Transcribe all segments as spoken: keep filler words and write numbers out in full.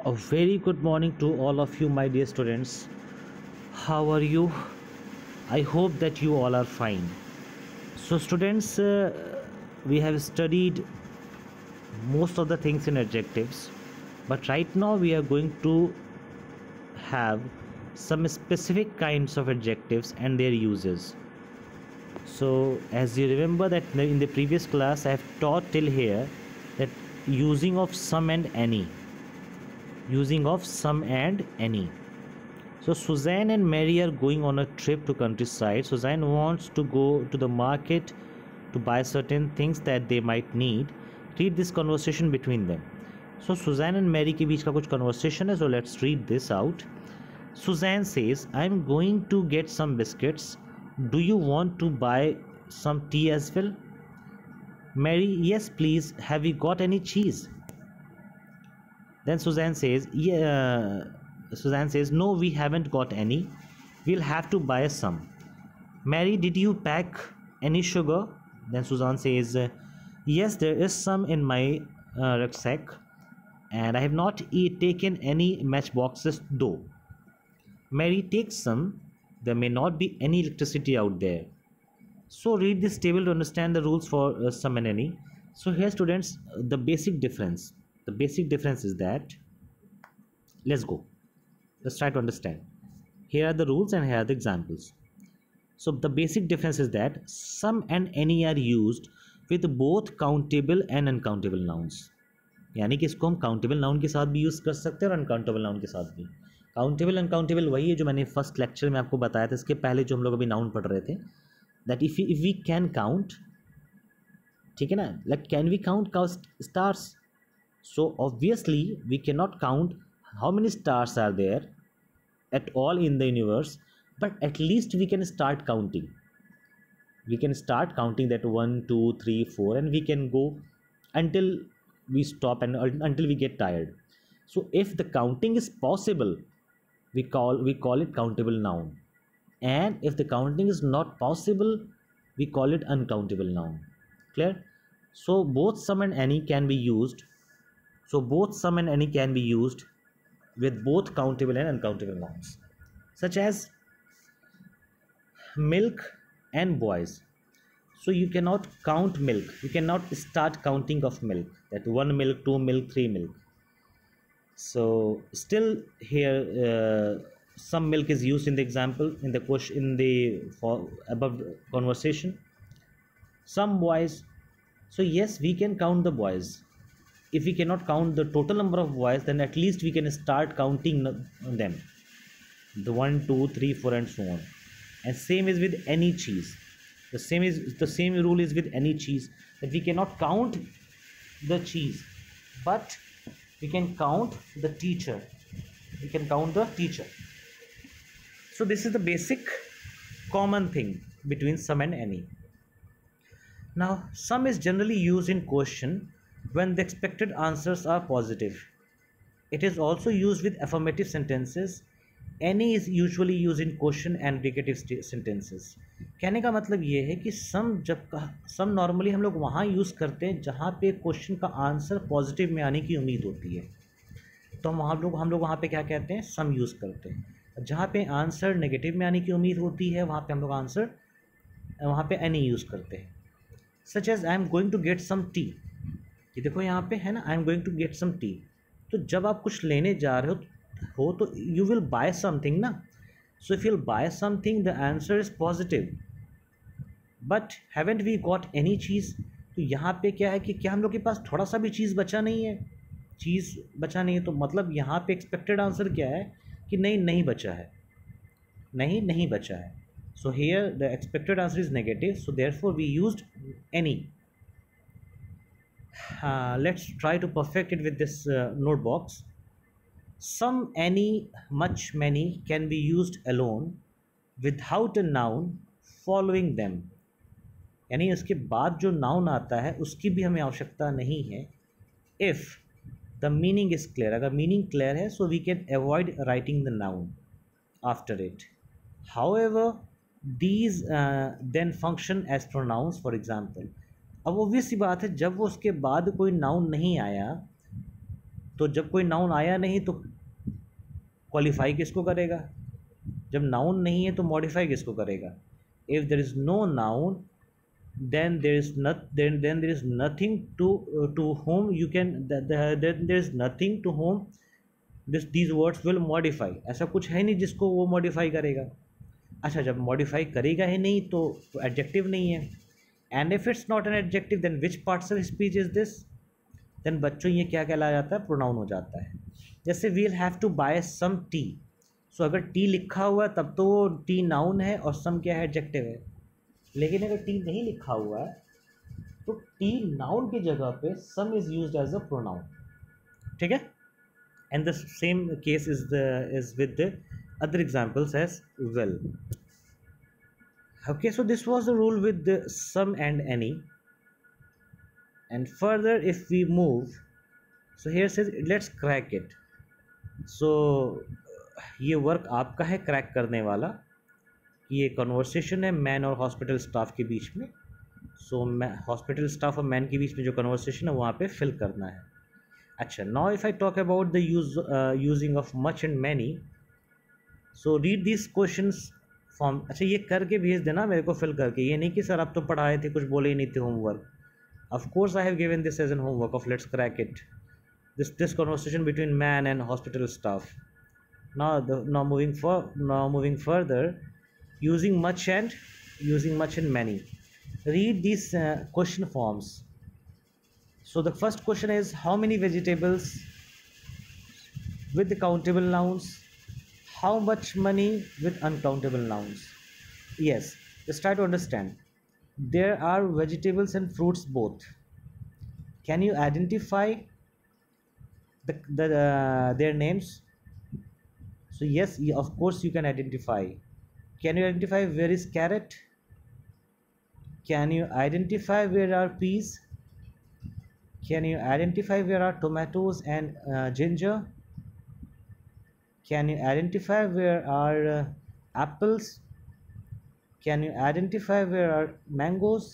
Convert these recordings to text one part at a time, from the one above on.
A very good morning to all of you, my dear students. How are you? I hope that you all are fine. So, students, uh, we have studied most of the things in adjectives, but right now we are going to have some specific kinds of adjectives and their uses. So, as you remember that in the previous class, I have taught till here that using of some and any. Using of some and any. So Suzanne and Mary are going on a trip to countryside. Suzanne wants to go to the market to buy certain things that they might need. Read this conversation between them. So Suzanne and Mary के बीच का कुछ conversation है. So let's read this out. Suzanne says, I'm going to get some biscuits. Do you want to buy some tea as well? Mary, yes please. Have you got any cheese? Then Suzanne says, yeah, Suzanne says, no, we haven't got any. We'll have to buy some. Mary, did you pack any sugar? Then Suzanne says, yes, there is some in my uh, rucksack. And I have not e taken any matchboxes though. Mary, takes some. There may not be any electricity out there. So read this table to understand the rules for uh, some and any. So here, students, the basic difference. The basic difference is that, let's go. Let's try to understand. Here are the rules and here are the examples. So the basic difference is that some and any are used with both countable and uncountable nouns. यानी कि इसको हम countable noun के साथ भी use कर सकते हैं और uncountable noun के साथ भी. Countable uncountable वही है जो मैंने फर्स्ट लेक्चर में आपको बताया था. इसके पहले जो हम लोग अभी नाउन पढ़ रहे थे, that if we, if we can count, ठीक है ना, like can we count stars? So obviously we cannot count how many stars are there at all in the universe, but at least we can start counting. We can start counting that one, two, three, four, and we can go until we stop and until we get tired. So if the counting is possible, we call we call it countable noun, and if the counting is not possible, we call it uncountable noun. Clear? So both some and any can be used. So both some and any can be used with both countable and uncountable nouns, such as milk and boys. So you cannot count milk. You cannot start counting of milk. That one milk, two milk, three milk. So still here, uh, some milk is used in the example in the question in the for above conversation. Some boys. So yes, we can count the boys. If we cannot count the total number of boys, then at least we can start counting them. The one, two, three, four, and so on. And same is with any cheese. The same is the same rule is with any cheese, that we cannot count the cheese, but we can count the teacher. We can count the teacher. So this is the basic common thing between some and any. Now, some is generally used in question when the expected answers are positive. It is also used with affirmative sentences. Any is usually used in question and negative sentences. कहने का मतलब ये है कि some जब some normally हम लोग वहाँ यूज़ करते हैं जहाँ पे क्वेश्चन का आंसर पॉजिटिव में आने की उम्मीद होती है, तो हम वहाँ लोग हम लोग वहाँ पे क्या कहते हैं, some यूज़ करते हैं. जहाँ पे आंसर नेगेटिव में आने की उम्मीद होती है, वहाँ पे हम लोग आंसर वहाँ पे any यूज़ करते हैं. Such as I am going to get some tea. ये देखो यहाँ पे है ना, I am going to get some tea. तो जब आप कुछ लेने जा रहे हो हो तो यू विल बाय समथिंग ना. So if you will buy something the answer is positive, but haven't we got any चीज़. तो यहाँ पे क्या है कि क्या हम लोग के पास थोड़ा सा भी चीज़ बचा नहीं है, चीज़ बचा नहीं है. तो मतलब यहाँ पे एक्सपेक्टेड आंसर क्या है कि नहीं नहीं बचा है, नहीं नहीं बचा है. So here the expected answer is negative, so therefore we used any. Uh, let's try to perfect it with this uh, note box. Some, any, much, many can be used alone without a noun following them. यानी उसके बाद जो noun आता है उसकी भी हमें आवश्यकता नहीं है. If the meaning is clear, अगर meaning clear है, so we can avoid writing the noun after it. However, these uh, then function as pronouns. For example, अब ऑब्वियस सी बात है, जब वो उसके बाद कोई नाउन नहीं आया तो जब कोई नाउन आया नहीं तो क्वालिफाई किसको करेगा? जब नाउन नहीं है तो मॉडिफाई किसको करेगा? If there is no noun then there is not then then there is nothing to uh, to whom you can the, the, then there is nothing to whom this these words will modify. ऐसा कुछ है नहीं जिसको वो modify करेगा. अच्छा, जब modify करेगा ही नहीं तो एडजेक्टिव नहीं है. And if it's not an adjective then which parts of speech is this? Then बच्चों ये क्या कहलाया जाता है? प्रोनाउन हो जाता है. जैसे we'll have to buy some tea. So अगर टी लिखा हुआ है तब तो वो टी नाउन है और सम क्या है? एडजेक्टिव है. लेकिन अगर टी नहीं लिखा हुआ है तो टी नाउन की जगह पे some is used as a pronoun. ठीक है. And the same case is the is with the other examples as well. Okay, so this was the rule with the some and any. And further if we move, so here says let's crack it. So ये work आपका है crack करने वाला. ये conversation है man और hospital staff के बीच में. सो मैं हॉस्पिटल स्टाफ और मैन के बीच में जो कन्वर्सेशन है वहाँ पे फिल करना है. अच्छा, now if I talk about the use using of much and many, so read this questions form. अच्छा, ये करके भेज देना मेरे को फिल करके. ये नहीं कि सर आप तो पढ़ाए थे, कुछ बोले ही नहीं थे homework. Of course I have given this as an homework of let's crack it. This this conversation between man and hospital staff. Now the now moving for now moving further, using much and using much and many. Read these uh, question forms. So the first question is how many vegetables with the countable nouns, how much money with uncountable nouns. Yes, let's try to understand. There are vegetables and fruits both. Can you identify the, the uh, their names? So yes, of course you can identify. Can you identify where is carrot? Can you identify where are peas? Can you identify where are tomatoes and uh, ginger? Can you identify where are uh, apples? Can you identify where are mangoes?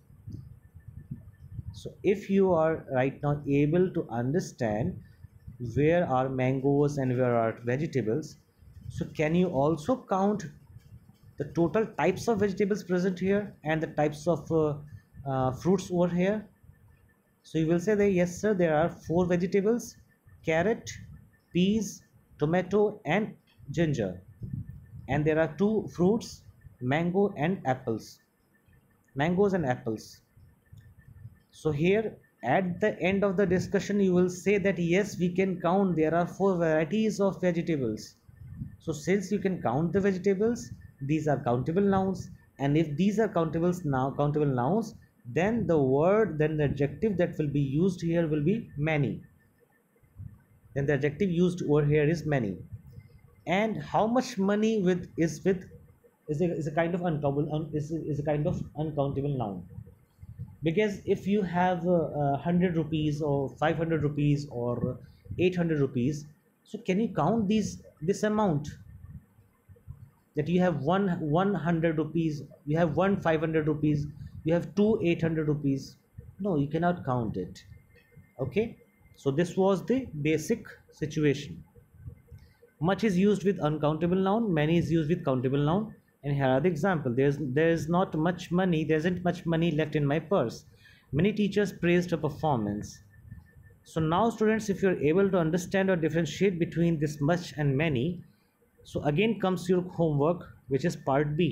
So if you are right now able to understand where are mangoes and where are vegetables, so can you also count the total types of vegetables present here and the types of uh, uh, fruits over here? So you will say that yes sir, there are four vegetables: carrot, peas, tomato and ginger, and there are two fruits, mango and apples, mangoes and apples. So here at the end of the discussion you will say that yes, we can count there are four varieties of vegetables. So since you can count the vegetables, these are countable nouns, and if these are countable now countable nouns, then the word then the adjective that will be used here will be many. Then the adjective used over here is many. And how much money with is with is a, is a kind of uncountable un, is, is a kind of uncountable noun, because if you have uh, uh, one hundred rupees or five hundred rupees or eight hundred rupees, so can you count these this amount? That you have one one hundred rupees, you have one five hundred rupees, you have two eight hundred rupees. No, you cannot count it. Okay, so this was the basic situation. Much is used with uncountable noun, many is used with countable noun. And here are the example. There's there is not much money, there isn't much money left in my purse. Many teachers praised her performance. So now students, if you're able to understand or differentiate between this much and many, so again comes your homework, which is part B.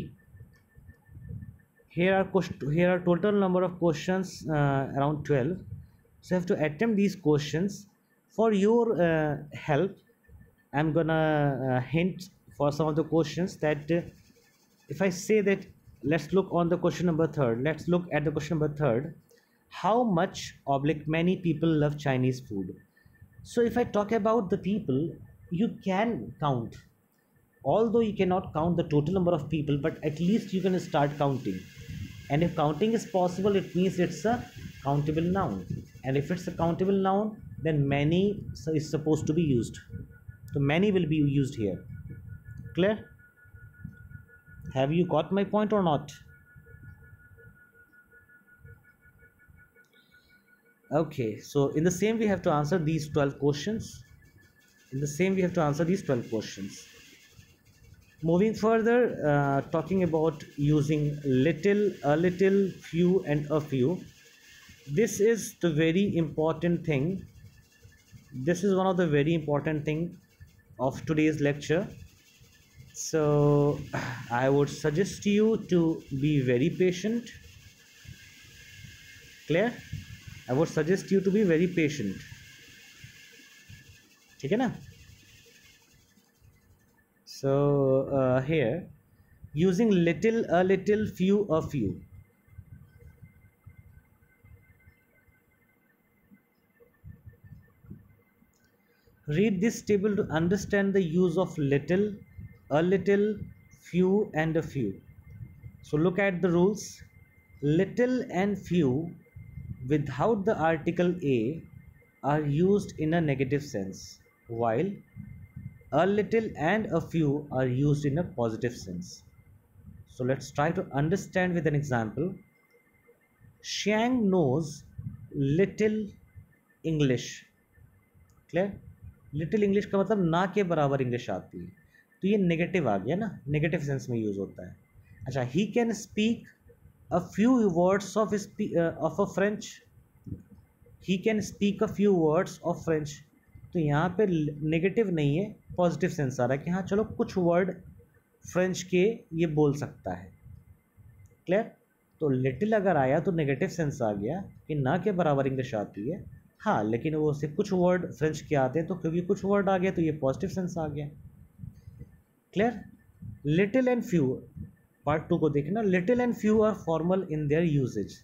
Here are here are total number of questions, uh, around twelve. So you have to attempt these questions. For your uh, help, I'm gonna uh, hint for some of the questions that uh, if I say that let's look on the question number third. Let's look at the question number third. How much oblique many people love Chinese food? So if I talk about the people, you can count. Although you cannot count the total number of people, but at least you can start counting. And if counting is possible, it means it's a countable noun. And if it's a countable noun, then many is supposed to be used. So many will be used here. Clear? Have you got my point or not? Okay, so in the same we have to answer these twelve questions. In the same we have to answer these twelve questions. Moving further, uh, talking about using little, a little, few, and a few. This is the very important thing. This is one of the very important thing of today's lecture. So I would suggest you to be very patient. Clear? I would suggest you to be very patient. ठीक है ना? So uh, here, using little, a little, few, a few. Read this table to understand the use of little, a little, few, and a few. So look at the rules. Little and few without the article a are used in a negative sense, while a little and a few are used in a positive sense. So let's try to understand with an example. Xiang knows little English. Clear? Little English का मतलब ना के बराबर English आती है, तो ये negative आ गया ना, नेगेटिव सेंस में यूज होता है. अच्छा, he can speak a few words of of a French. He can speak a few words of French. तो यहाँ पे नेगेटिव नहीं है, पॉजिटिव सेंस आ रहा है कि हाँ चलो कुछ वर्ड फ्रेंच के ये बोल सकता है. क्लियर? तो लिटिल अगर आया तो नेगेटिव सेंस आ गया कि ना के बराबर इंग्लिश आती है. हाँ, लेकिन वो से कुछ वर्ड फ्रेंच के आते हैं, तो क्योंकि कुछ वर्ड आ गया तो ये पॉजिटिव सेंस आ गया. Clear? Little and few, part two को देखना. Little and few are formal in their usage.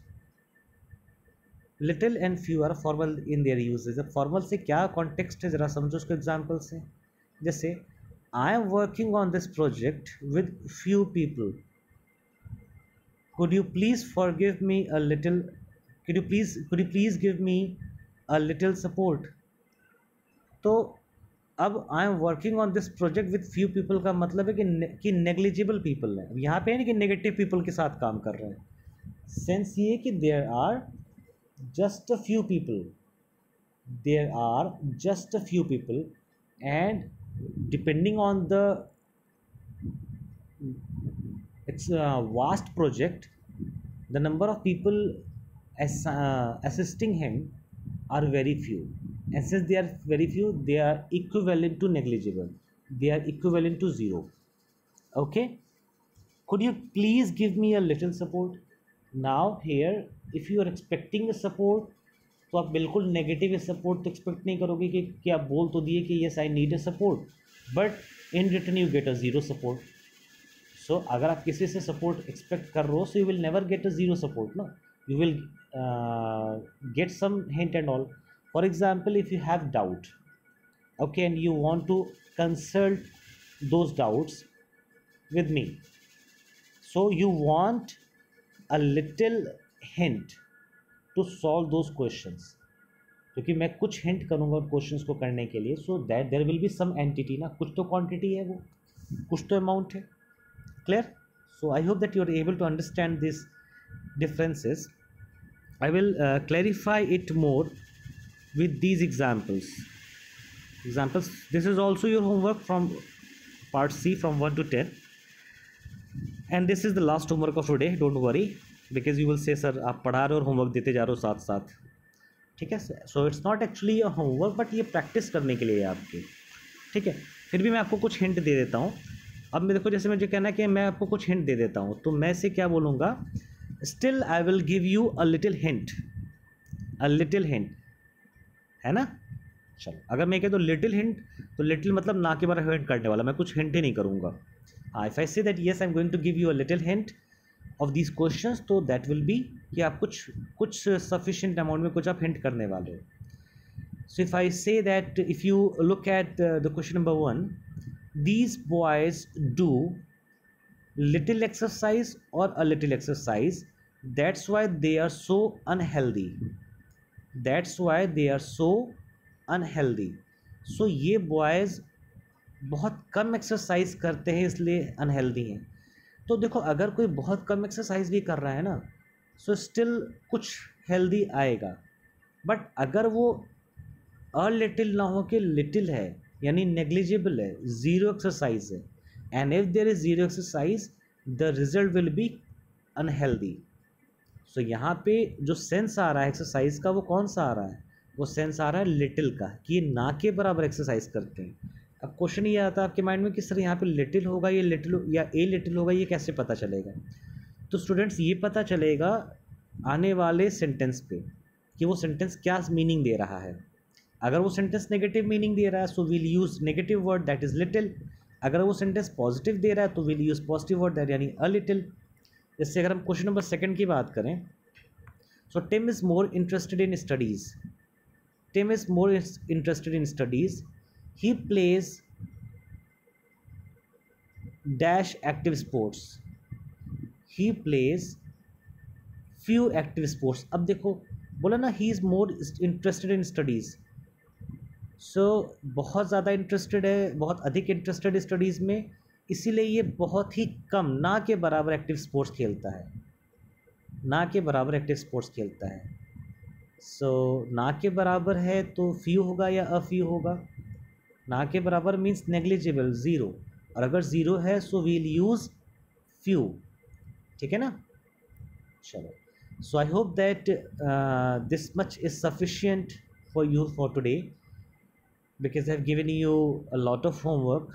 Little and few are formal in their usage. अब फॉर्मल से क्या कॉन्टेक्स्ट है, जरा समझो उसको एग्जाम्पल से. जैसे I am working on this project with few people. could you please forgive me a little could you please could you please give me a little support. तो अब I am working on this project with few people का मतलब है कि ने, कि negligible people है. यहाँ पे है नहीं कि नेगेटिव पीपल के साथ काम कर रहे हैं. सेंस ये कि there are just a few people, there are just a few people, and depending on the it's a vast project, the number of people as, uh, assisting him are very few, and since they are very few, they are equivalent to negligible, they are equivalent to zero. Okay, could you please give me a little support. Now here if you are expecting a support, तो आप बिल्कुल negative support तो expect नहीं करोगे कि क्या बोल तो दिए कि yes I need a support, but in return you get a zero support. So so, अगर आप किसी से सपोर्ट एक्सपेक्ट कर रहे हो, so you will never get a zero support. No, you will get some hint and all. For example, if you have doubt, okay, and you want to consult those doubts with me, so you want a little hint to solve those questions. क्योंकि मैं कुछ hint करूँगा questions को करने के लिए, so that there will be some entity ना, कुछ तो क्वांटिटी है, वो कुछ तो अमाउंट है. Clear? So I hope that you are able to understand these differences. I will uh, clarify it more with these examples. Examples. This is also your homework from part C from one to ten. And this is the last homework of today. Don't worry, because you will say, sir, आप पढ़ा रहे हो और homework देते जा रहे हो साथ साथ. ठीक है? So it's not actually a homework, but ये practice करने के लिए है आपके. ठीक है? फिर भी मैं आपको कुछ hint दे देता हूँ. अब मैं देखो, जैसे मुझे कहना है कि मैं आपको कुछ हिंट दे देता हूँ, तो मैं से क्या बोलूँगा, still I will give you a little hint. A little hint है ना. चलो, अगर मैं कह दो लिटिल हिंट, तो लिटिल मतलब ना के बराबर हिंट करने वाला, मैं कुछ हिंट ही नहीं करूँगा. हाँ, if I say that yes I am going to give you a little hint of these questions, तो दैट विल बी कि आप कुछ कुछ सफिशिएंट अमाउंट में कुछ आप हिंट करने वाले हो. सो if I say that if you look at the question number one, these boys do little exercise or a little exercise, that's why they are so unhealthy, that's why they are so unhealthy. so ये boys बहुत कम exercise करते हैं इसलिए unhealthy हैं. तो देखो, अगर कोई बहुत कम एक्सरसाइज भी कर रहा है ना, सो स्टिल कुछ हेल्दी आएगा, बट अगर वो अ लिटिल ना हो के लिटिल है यानी नेग्लिजिबल है, ज़ीरो एक्सरसाइज है, and if there is zero exercise the result will be unhealthy. So यहाँ पे जो सेंस आ रहा है एक्सरसाइज का वो कौन सा आ रहा है, वो सेंस आ रहा है लिटिल का, कि ये ना के बराबर एक्सरसाइज करते हैं। अब क्वेश्चन ये आता है आपके माइंड में कि सर यहाँ पे लिटिल होगा ये लिटिल या ए लिटिल होगा, ये कैसे पता चलेगा? तो स्टूडेंट्स ये पता चलेगा आने वाले सेंटेंस पे कि वो सेंटेंस क्या मीनिंग दे रहा है। अगर वो सेंटेंस नेगेटिव मीनिंग दे रहा है so will use negative word that is little. अगर वो सेंटेंस पॉजिटिव दे रहा है तो will use positive word that यानी अ लिटिल। जैसे अगर हम क्वेश्चन नंबर सेकंड की बात करें, so Tim is more interested in studies. Tim is more interested in studies, he plays dash active sports, he plays few active sports. अब देखो बोला ना he is more interested in studies, so बहुत ज़्यादा interested है, बहुत अधिक interested studies में, इसीलिए ये बहुत ही कम, ना के बराबर एक्टिव स्पोर्ट्स खेलता है, ना के बराबर एक्टिव स्पोर्ट्स खेलता है। सो so, ना के बराबर है तो फ्यू होगा या अफ्यू होगा। ना के बराबर मीन्स नेग्लिजिबल, ज़ीरो, और अगर ज़ीरो है सो वील यूज़ फ्यू। ठीक है ना? चलो, so I hope that this much is sufficient for you for today because I have given you a lot of homework.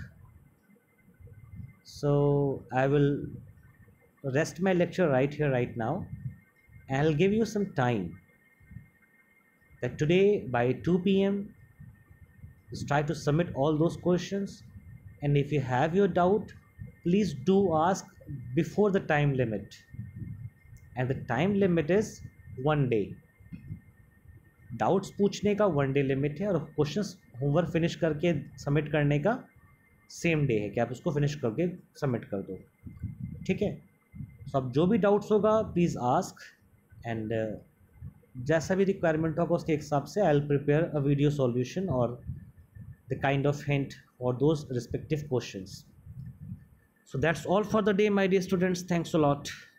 So I will rest my lecture right here right now, and I'll give you some time that today by two p m just try to submit all those questions, and if you have your doubt please do ask before the time limit, and the time limit is one day. Doubts पूछने का one day limit है और questions homework finish करके submit करने का same day है कि आप उसको फिनिश करके सबमिट कर दो। ठीक है? सो अब जो भी डाउट्स होगा प्लीज़ आस्क, एंड जैसा भी रिक्वायरमेंट होगा उसके हिसाब से I will prepare a video solution और the kind of hint for those respective questions. So that's all for the day my dear students, thanks a lot.